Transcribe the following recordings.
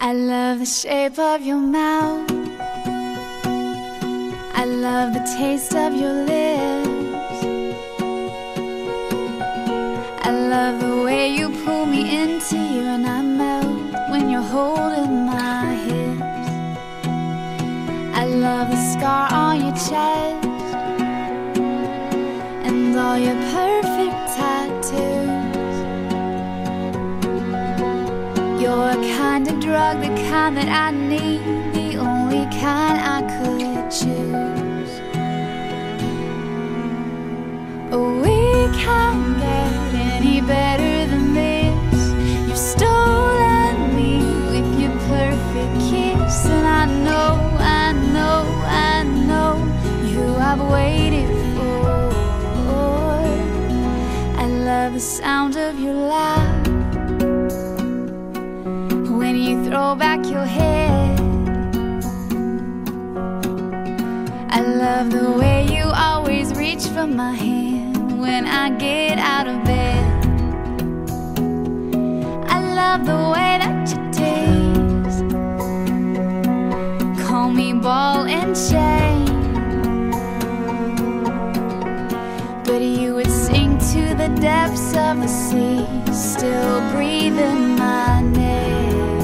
I love the shape of your mouth. I love the taste of your lips. I love the way you pull me into you, and I melt when you're holding my hips. I love the scar on your chest and all your perfect tattoos. You're a kind of drug, the kind that I need, the only kind I could choose. We can't get any better than this. You've stolen me with your perfect kiss, and I know, I know, I know you I've waited for. I love the sound of your laugh when you throw back your head. I love the way you always reach for my hand when I get out of bed. I love the way that you taste, call me ball and chain, but you would sink to the depths of the sea, still breathing my name.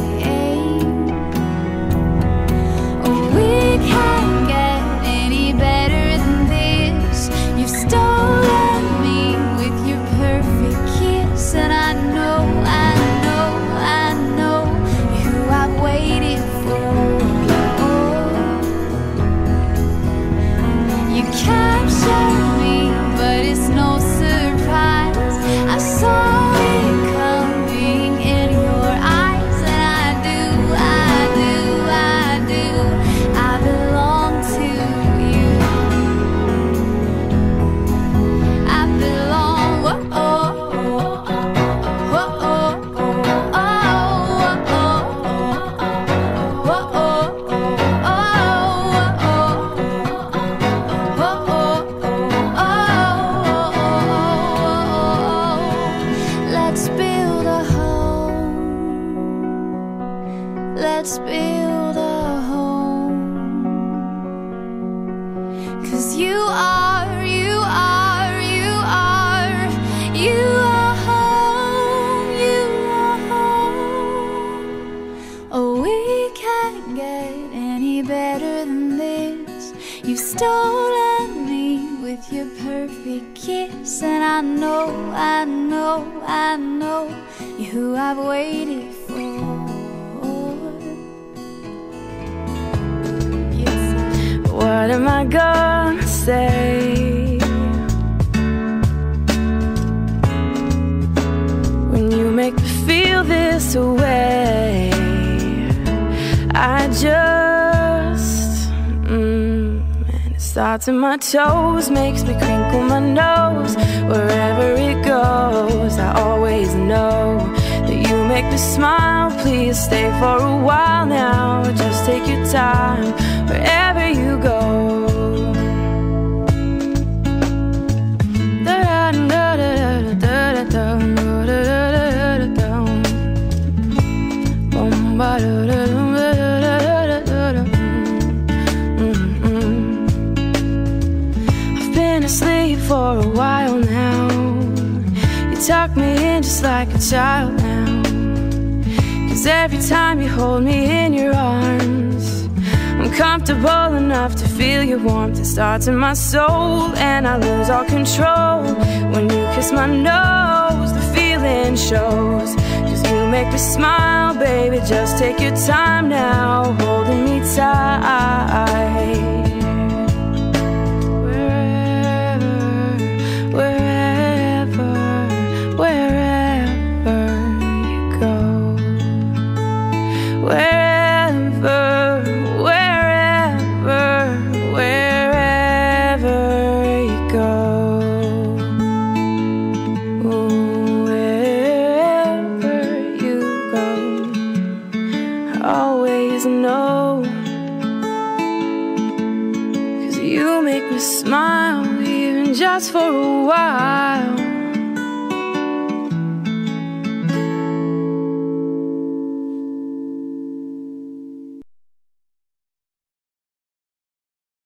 We can't get any better than this. You've stolen me with your perfect kiss, and I know, I know, I know who I've waited for. You captured me, but it's no surprise. I saw it coming in your eyes, and I do, I do, I do. I belong to you. I belong. Whoa, oh, oh, oh, oh, oh, let's build a home. Let's build a home. 'Cause you are, you are, you are, you are home, you are home. Oh, we can't get any better than this. You've stolen me with your perfect kiss, and I know, I know, I know you're who I've waited for. What am I gonna say when you make me feel this way? I just and it starts in my toes, makes me crinkle my nose. Wherever it goes, I always know that you make me smile. Please stay for a while now, just take your time wherever you go. I've been asleep for a while now. You tuck me in just like a child now. 'Cause every time you hold me in your arms, I'm comfortable enough to feel your warmth. It starts in my soul, and I lose all control. When you kiss my nose, the feeling shows. 'Cause you make me smile, baby, just take your time now, holding me tight. Wherever, wherever you go. Wherever, wherever you go. Wherever you go, I always know. 'Cause you make me smile, even just for a while.